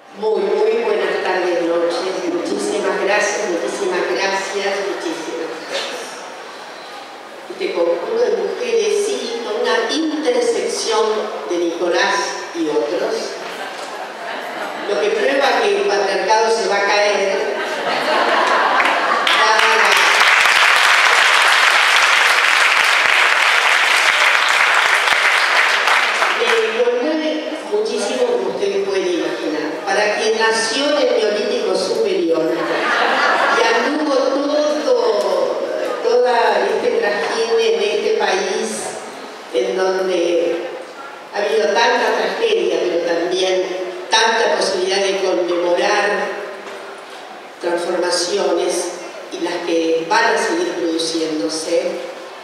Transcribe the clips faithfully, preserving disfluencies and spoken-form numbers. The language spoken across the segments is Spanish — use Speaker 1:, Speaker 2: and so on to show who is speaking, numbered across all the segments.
Speaker 1: Muy, muy buenas tardes, noches. Muchísimas gracias, muchísimas gracias, muchísimas gracias. Este conjunto de mujeres, sí, con una intersección de Nicolás y otros, lo que prueba que el patriarcado se va a caer. Me conmueve muchísimo, como ustedes pueden imaginar. Para quien nació en el Neolítico Superior y anduvo todo, toda este trajín en este país en donde ha habido tanta tragedia, pero también tanta posibilidad de conmemorar transformaciones y las que van a seguir produciéndose.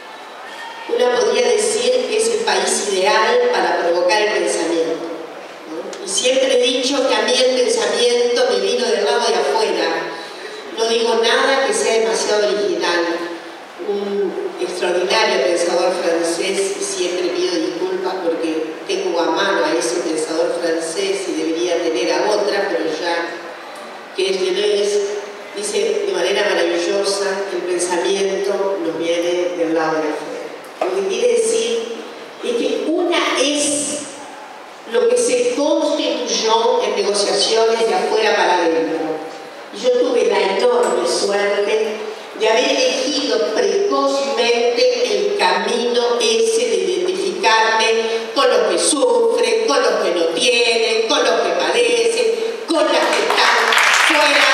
Speaker 1: Una podría decir que es el país ideal para provocar el pensamiento, ¿no? Y siempre he dicho que a mí el pensamiento me vino del lado de afuera. No digo nada que sea demasiado original. Un extraordinario pensador francés, y siempre pido disculpas porque tengo a mano a ese pensador francés y debería tener a otra, pero ya que es Deleuze, dice de manera maravillosa que el pensamiento nos viene del lado de afuera. Lo que quiere decir es que una es lo que se constituyó en negociaciones de afuera para adentro. Y yo tuve la enorme suerte de haber elegido precozmente el camino ese de identificarme con los que sufren, con los que no tienen, con los que padecen, con las que están fuera.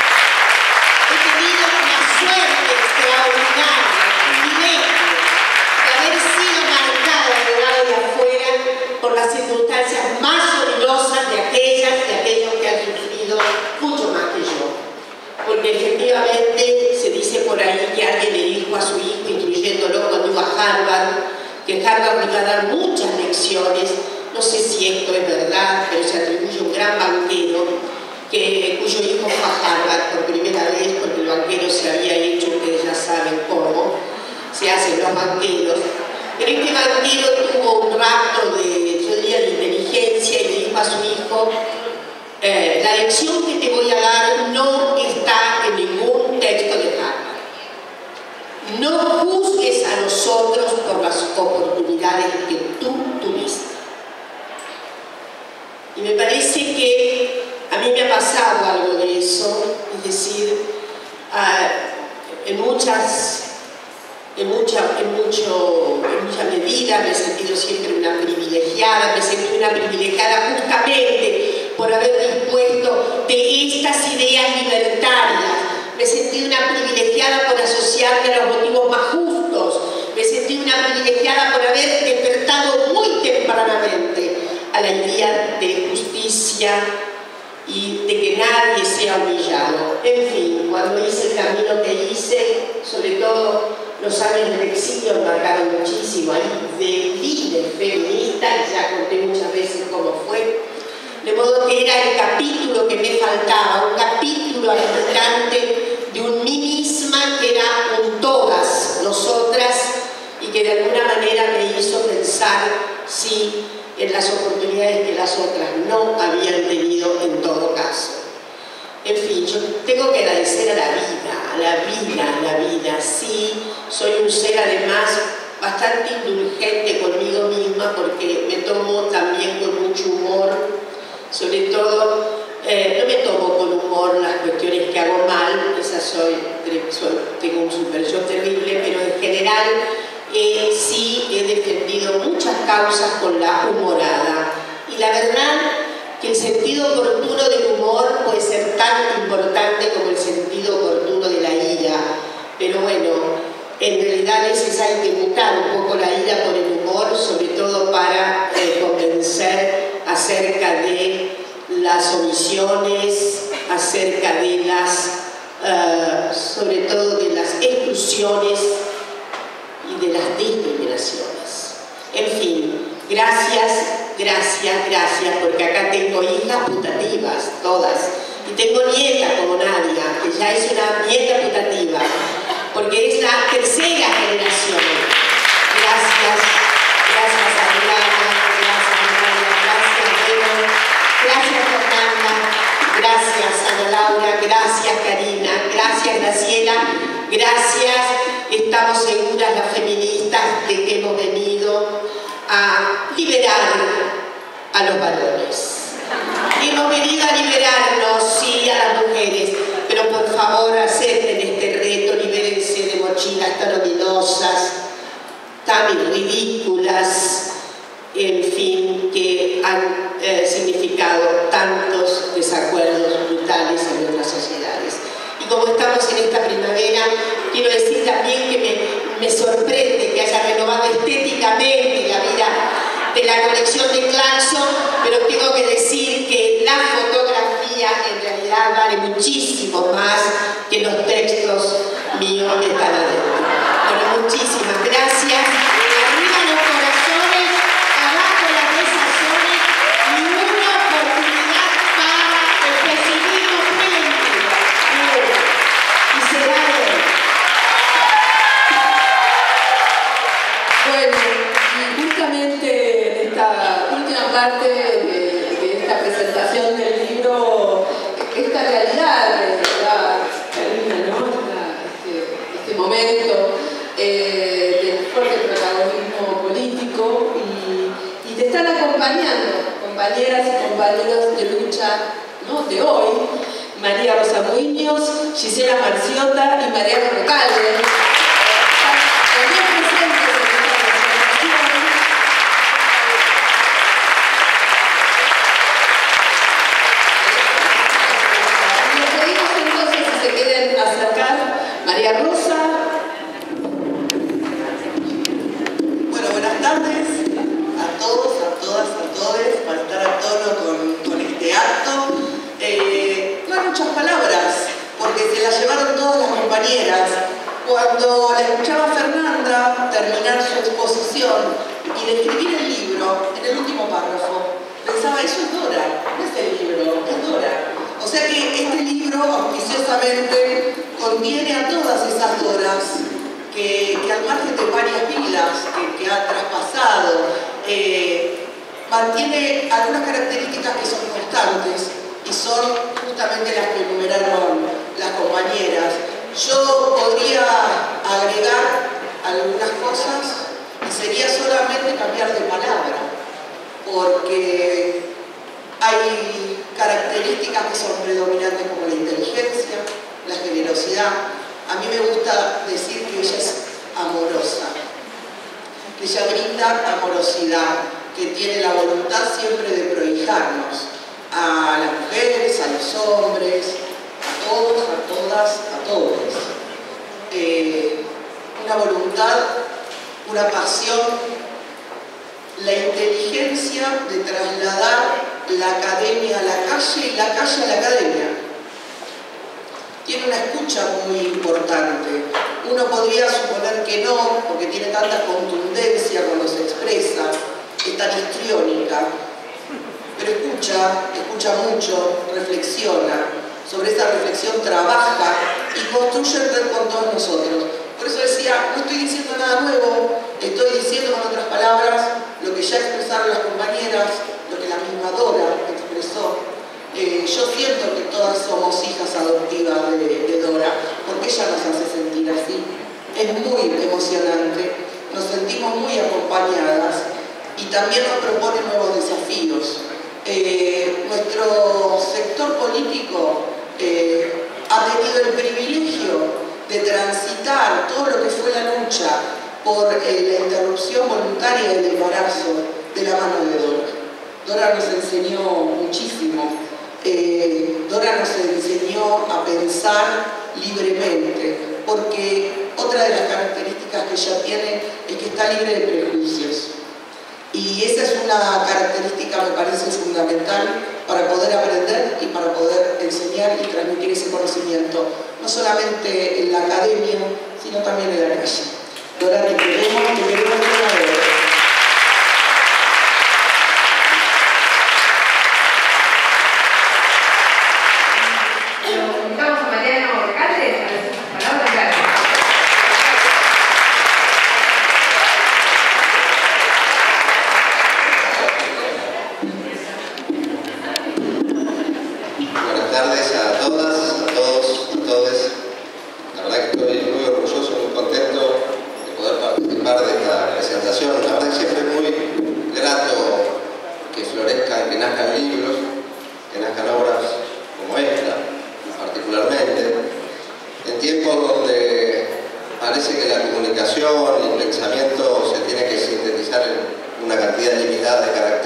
Speaker 1: He tenido una suerte extraordinaria, un privilegio de haber sido marcada del lado de afuera por las circunstancias más dolorosas de aquellas y aquellos que han sufrido mucho más que yo. Porque efectivamente se dice por ahí que alguien le dijo a su hijo, instruyéndolo cuando iba a Harvard, que Harvard le iba a dar muchas lecciones. No sé si esto es verdad, pero se atribuye a un gran banquero que, cuyo hijo fue a Harvard por primera vez, porque el banquero se había hecho, ustedes ya saben cómo se hacen los banqueros. Pero este banquero tuvo un rapto de, yo diría, de inteligencia y le dijo a su hijo: Eh, la lección que te voy a dar no está en ningún texto de Harvard. No juzgues a los otros por las oportunidades que tú tuviste. Y me parece que a mí me ha pasado algo de eso, es decir, uh, en muchas, en mucha, en, mucho, en mucha medida me he sentido siempre una privilegiada, me sentí una privilegiada justamente por haber dispuesto de estas ideas libertarias. Me sentí una privilegiada por asociarme a los motivos más justos. Me sentí una privilegiada por haber despertado muy tempranamente a la idea de justicia y de que nadie sea humillado. En fin, cuando hice el camino que hice, sobre todo los años del exilio marcaron muchísimo. Ahí debí de feminista, y ya conté muchas veces cómo fue. De modo que era el capítulo que me faltaba, un capítulo habitante de un mí misma que era un todas nosotras y que de alguna manera me hizo pensar, sí, en las oportunidades que las otras no habían tenido en todo caso. En fin, yo tengo que agradecer a la vida, a la vida, a la vida. Sí, soy un ser además bastante indulgente conmigo misma porque me tomo también con mucho humor. Sobre todo, eh, no me tomo con humor las cuestiones que hago mal, esa soy, soy tengo un super yo terrible, pero en general eh, sí he defendido muchas causas con la humorada. Y la verdad que el sentido oportuno del humor puede ser tan importante como el sentido oportuno de la ira. Pero bueno, en realidad a veces hay que mutar un poco la ira por el humor, sobre todo para eh, convencer acerca de las omisiones, acerca de las, uh, sobre todo de las exclusiones y de las discriminaciones. En fin, gracias, gracias, gracias, porque acá tengo hijas putativas, todas, y tengo nieta como Nadia, que ya es una nieta putativa, porque es la tercera generación. Gracias, gracias a Adriana, gracias a María, gracias a Bebo, gracias Fernanda. gracias. Estamos seguras las feministas de que hemos venido a liberar a los varones. Hemos venido a liberarnos, sí, a las mujeres, pero por favor acepten este reto, libérense de mochilas tan ominosas, tan ridículas, en fin, que han eh, significado tantos desacuerdos brutales en nuestras sociedades. Y como estamos en esta primavera, quiero decir también que me, me sorprende que haya renovado estéticamente la vida de la colección de Claxon, pero tengo que decir que la fotografía en realidad vale muchísimo más que los textos míos que están adentro. Bueno, muchísimas gracias. Arriba los corazones, abajo las besaciones y una oportunidad para el pesimismo preventivo. Y será hoy.
Speaker 2: Bueno, y justamente en esta última parte de, de esta presentación del libro, esta realidad que da Karina, ¿no? Esta, este, este momento eh, del fuerte protagonismo político y, y te están acompañando compañeras y compañeros de lucha, ¿no?, de hoy, María Rosa Muñoz, Gisela Marciota y María Recalde. María Rosa.
Speaker 3: Bueno, buenas tardes a todos, a todas, a todos, para estar a tono con, con este acto. Eh, no hay muchas palabras, porque se las llevaron todas las compañeras. Cuando la escuchaba Fernanda terminar su exposición y describir el libro, en el último párrafo, pensaba, eso es Dora, no es el libro, es Dora. O sea que este libro, auspiciosamente, contiene a todas esas Doras que, que al margen de varias vidas que, que ha traspasado, eh, mantiene algunas características que son constantes y son justamente las que enumeraron las compañeras. Yo podría agregar algunas cosas y sería solamente cambiar de palabra, porque hay características que son predominantes como la inteligencia, la generosidad. A mí me gusta decir que ella es amorosa, que ella brinda amorosidad, que tiene la voluntad siempre de prohijarnos a las mujeres, a los hombres, a todos, a todas, a todos. Eh, una voluntad, una pasión, la inteligencia de trasladar la academia a la calle y la calle a la academia. Tiene una escucha muy importante. Uno podría suponer que no, porque tiene tanta contundencia cuando se expresa, es tan histriónica, pero escucha, escucha mucho, reflexiona, sobre esa reflexión trabaja y construye red con todos nosotros. Por eso decía, no estoy diciendo nada nuevo, estoy diciendo con otras palabras lo que ya expresaron las compañeras, lo que la misma Dora expresó. Eh, yo siento que todas somos hijas adoptivas de, de Dora, porque ella nos hace sentir así. Es muy emocionante, nos sentimos muy acompañadas y también nos propone nuevos desafíos. Eh, nuestro sector político eh, ha tenido el privilegio de transitar todo lo que fue la lucha por eh, la interrupción voluntaria del embarazo de la mano de Dora. Dora nos enseñó muchísimo. Eh, Dora nos enseñó a pensar libremente, porque otra de las características que ella tiene es que está libre de prejuicios. Y esa es una característica, me parece, fundamental para poder aprender y para poder enseñar y transmitir ese conocimiento, no solamente en la academia, sino también en la calle. Dora, te queremos, te queremos una vez.
Speaker 4: Buenas tardes a todas, a todos, a todos. La verdad que estoy muy orgulloso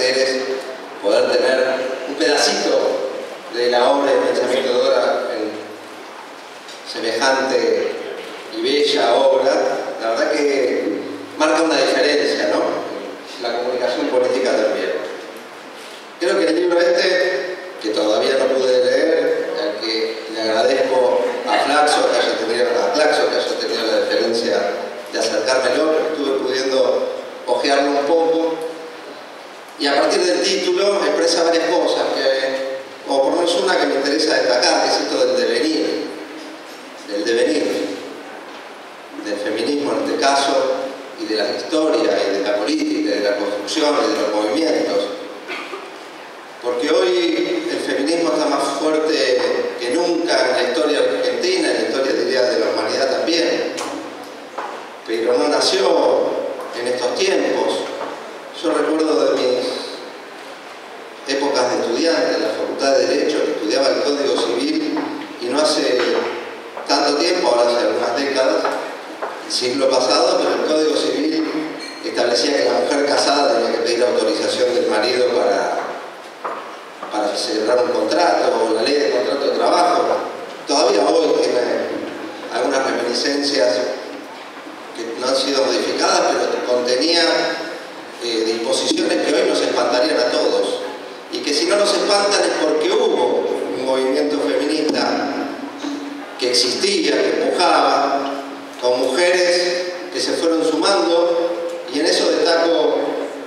Speaker 4: mujeres, poder tener un pedacito de la obra y el pensamiento de Dora en semejante y bella obra, la verdad que marca una diferencia, ¿no? La comunicación política también. Creo que el libro este, que todavía no pude leer, al que le agradezco a Flaxo que haya tenido, a Flaxo que haya tenido la deferencia de acercármelo, pero estuve pudiendo ojearlo un poco, y a partir del título expresa varias cosas, que, o por lo menos una que me interesa destacar, que es esto del devenir, del devenir, del feminismo en este caso, y de la historia, y de la política, y de la construcción, y de los movimientos. Porque hoy el feminismo está más fuerte que nunca en la historia argentina, en la historia, diría, de la humanidad también. Pero no nació en estos tiempos. Yo recuerdo de mis épocas de estudiante en la Facultad de Derecho, que estudiaba el Código Civil, y no hace tanto tiempo, ahora hace algunas décadas, el siglo pasado, pero el Código Civil establecía que la mujer casada tenía que pedir autorización del marido para, para celebrar un contrato, o la ley de contrato de trabajo. Todavía hoy tiene algunas reminiscencias que no han sido modificadas, pero contenía eh, disposiciones que hoy nos espantarían a todos. Y que si no nos espantan es porque hubo un movimiento feminista que existía, que empujaba, con mujeres que se fueron sumando, y en eso destaco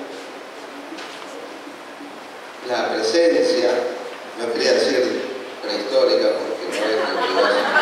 Speaker 4: la presencia, no quería decir prehistórica porque no es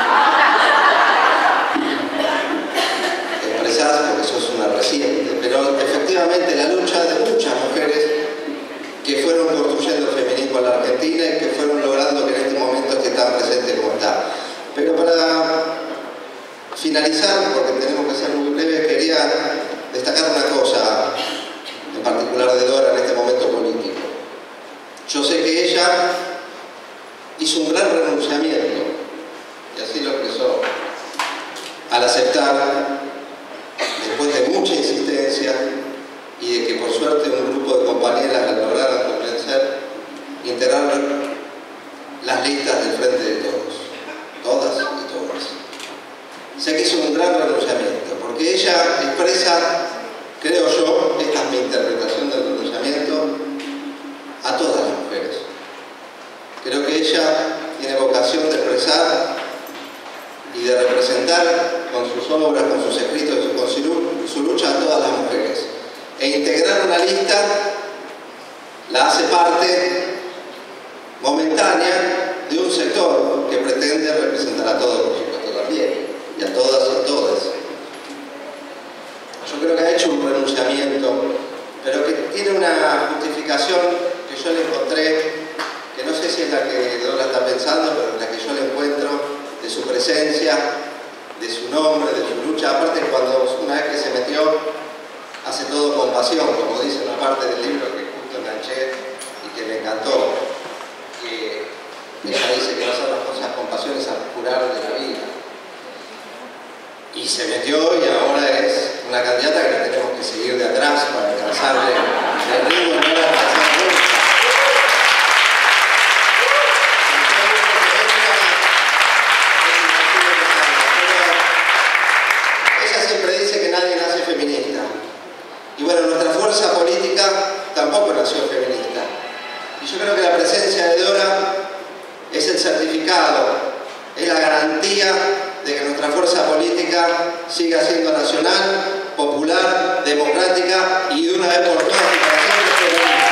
Speaker 4: expresar porque eso es una reciente, pero efectivamente la lucha de muchas mujeres que fueron construyendo el feminismo en la Argentina y que fueron logrando que en este momento esté tan presente como está. Pero para finalizar, porque tenemos que ser muy breves, quería destacar una cosa en particular de Dora en este momento político. Yo sé que ella hizo un gran renunciamiento, y así lo expresó, al aceptar, después de mucha insistencia, y de que por suerte un grupo de compañeras la lograron convencer, integrar las listas del Frente de Todos, todas y todas. Sé que hizo un gran renunciamiento, porque ella expresa, creo yo, esta es mi interpretación del renunciamiento, a todas las mujeres. Creo que ella tiene vocación de expresar y de representar con sus obras, con sus escritos, con su, su lucha a todas las mujeres. E integrar una lista la hace parte momentánea de un sector que pretende representar a todos, por supuesto también, y a todas y a todas. Yo creo que ha hecho un renunciamiento, pero que tiene una justificación que yo le encontré, que no sé si es la que Dora está pensando, pero la que yo le encuentro, de su presencia, de su nombre, de su lucha. Aparte, cuando una vez que se metió, hace todo con pasión, como dice una parte del libro que justo enganché y que me encantó, que ella dice que no hacer las cosas con pasión es apurar de la vida. Y se metió y ahora es una candidata que le tenemos que seguir de atrás para alcanzarle el ritmo y no la alcanzarle. Ella siempre dice que nadie nace feminista. Y bueno, nuestra fuerza política tampoco nació feminista. Y yo creo que la presencia de Dora es el certificado, es la garantía de que nuestra fuerza política siga siendo nacional, popular, democrática y de una vez por todas y para siempre feminista.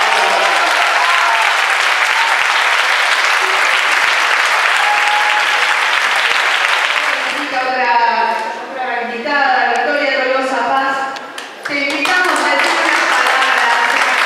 Speaker 2: Otra, otra invitada, Victoria Tolosa Paz. Te invitamos a decir unas palabras.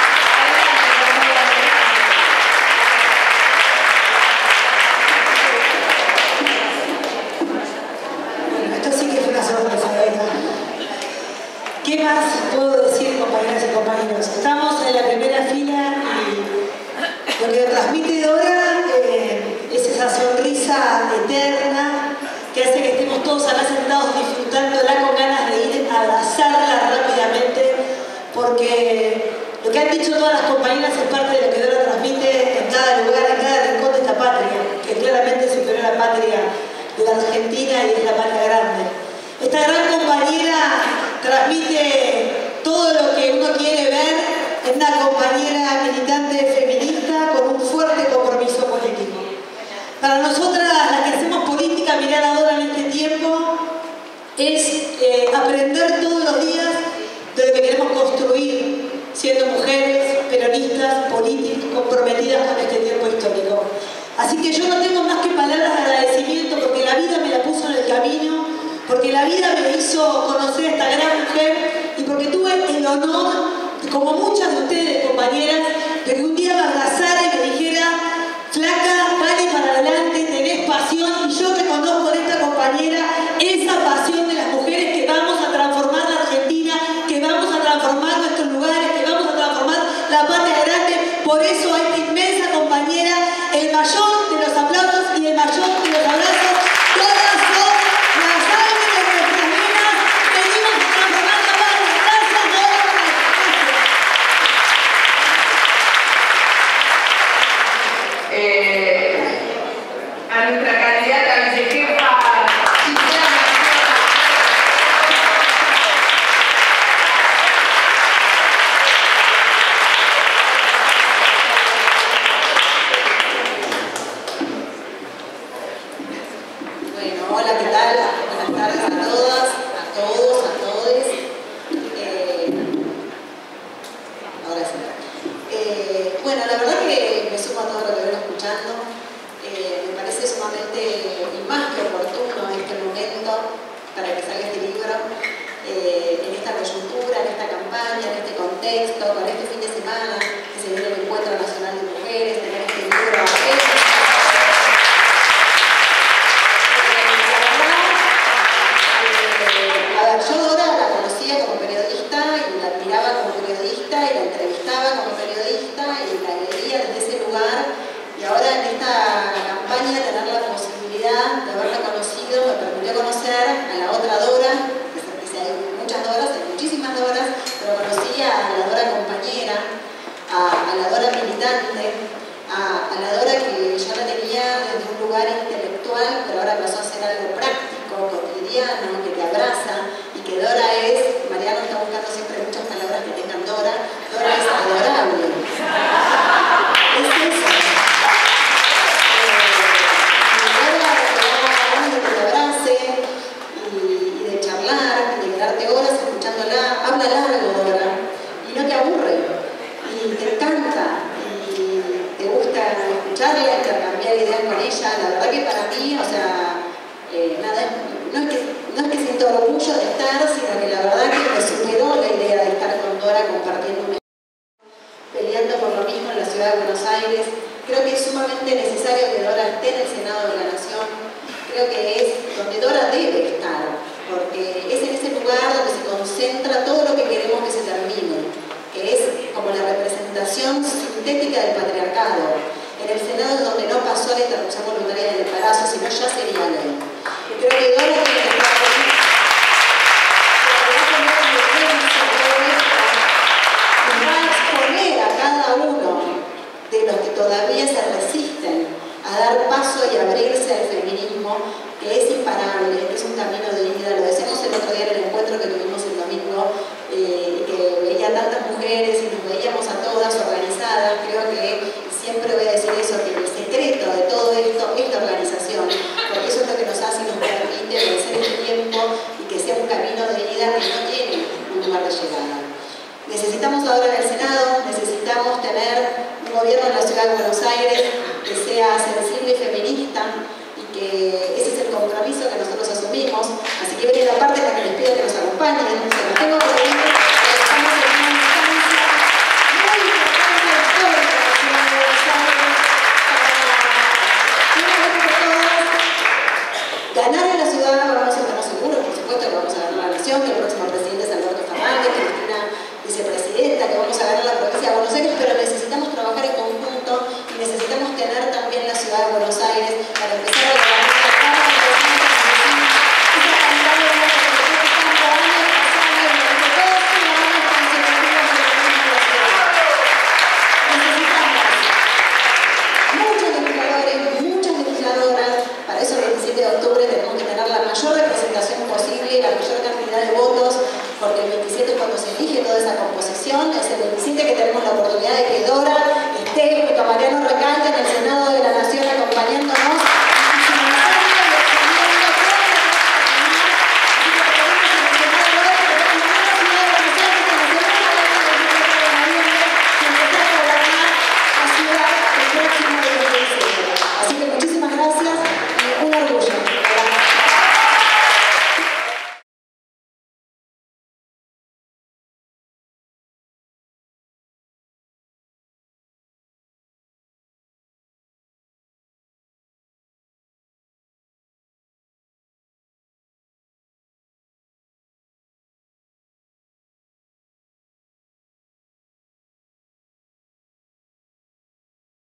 Speaker 5: Bueno, esto sí que es una sorpresa, ¿verdad? ¿Qué más puedo decir, compañeras y compañeros? Estamos en la primera fila y lo que transmite Dora eh, es esa sonrisa eterna que hace que estemos todos acá sentados disfrutándola con ganas de ir a abrazarla rápidamente, porque Lo que han dicho todas las compañeras es parte de lo que Dora transmite en cada lugar, en cada rincón de esta patria, que claramente superior a la patria de la Argentina y es la patria grande. Esta gran compañera transmite todo lo que uno quiere ver en una compañera militante feminista con un fuerte compromiso político. Para nosotras, las que hacemos política, mirar a Dora en este tiempo es eh, aprender todos los días de lo que queremos construir, siendo mujeres, peronistas, políticas, comprometidas con este tiempo histórico. Así que yo no tengo más que palabras de agradecimiento porque la vida me la puso en el camino, porque la vida me hizo conocer a esta gran mujer y porque tuve el honor, como muchas de ustedes, compañeras, de que un día me abrazara y me dijera: flaca, dale para adelante, tenés pasión, y yo reconozco en esta compañera esa pasión de las mujeres que vamos a transformar la Argentina, que vamos a transformar nuestros lugares, que vamos a transformar la patria grande. Por eso a esta inmensa compañera, el mayor de los aplausos y el mayor de los abrazos. Todas son las almas de nuestras vidas, venimos a transformar la patria. Gracias, Dora.
Speaker 2: Eh, a nuestra candidata vicejefa,
Speaker 3: Bueno, hola, ¿qué tal? Buenas tardes a todas, a todos, a todes. Eh, ahora sí. Eh, bueno, la verdad que me sumo a todo lo que vengo escuchando. Eh, me parece sumamente y más que oportuno en este momento para que salga este libro, eh, en esta coyuntura, en esta campaña, en este contexto, con este fin de semana que se viene el Encuentro Nacional de Mujeres, tener este libro a yo Dora la conocía como periodista y la admiraba como periodista y la entrevistaba como periodista y la leía desde ese lugar, y ahora en esta campaña tener la posibilidad de haberla conocido me permitió conocer a la otra Dora, que hay muchas Doras, hay muchísimas Doras, pero conocí a la Dora compañera, a, a la Dora militante, a, a la Dora que ya la tenía desde un lugar intelectual, pero ahora pasó a ser algo práctico, cotidiano, que te abraza, y que Dora es, Mariano está buscando siempre muchas palabras que tengan Dora, Dora es adorable. Es eso. Eh, Dora te da ganas de que te abrace y, y de charlar, y de quedarte horas escuchándola, habla largo Dora, y no te aburre, y te encanta, y te gusta escucharla, intercambiar ideas con ella. La verdad que para mí, o sea, eh, nada, no es, que, no es que siento orgullo de estar, sino que la verdad que me superó la idea de estar con Dora compartiendo un peleando por lo mismo en la ciudad de Buenos Aires. Creo que es sumamente necesario que Dora esté en el Senado de la Nación. Creo que es donde Dora debe estar, porque es en ese lugar donde se concentra todo lo que queremos que se termine, que es como la representación sintética del patriarcado. En el Senado es donde no pasó la interrupción voluntaria del embarazo, sino ya sería ley. Creo que Dora tiene que estar con esto, y va a exponer a cada uno de los que todavía se resisten a dar paso y abrirse al feminismo, que es imparable, que es un camino de vida. Lo decimos el otro día en el encuentro que tuvimos el domingo, eh, que veía tantas mujeres y nos veíamos a todas organizadas. Creo que siempre voy a decir eso, que el secreto de todo esto es la organización, porque eso es lo que nos hace y nos permite vencer el tiempo y que sea un camino de vida que no tiene un lugar de llegada. Necesitamos ahora en el Senado, necesitamos tener un gobierno en la ciudad de Buenos Aires que sea sensible y feminista, y que ese es el compromiso que nosotros asumimos. Así que viene la parte en la que les pido que nos acompañen. Se los tengo que pedir, estamos en una instancia muy importante histórica en la ciudad de Buenos Aires para, una vez por todas, ganar en la ciudad. Vamos a estar seguros, por supuesto, que vamos a ganar la nación, que el próximo presidente es Alberto Fernández, que Cristina vicepresidenta, que vamos a ganar la provincia de Buenos Aires, pero necesitamos trabajar en conjunto y necesitamos tener también la ciudad de Buenos Aires para empezar a ganar esa calidad de vida que tanto años pasando y durante todos estos años consecutivos de la ciudad.
Speaker 5: elección, es el veintisiete, que tenemos la oportunidad de que Dora esté junto a Mariano Recalde en el Senado de la Nación acompañándonos. Así que muchísimas gracias y un orgullo.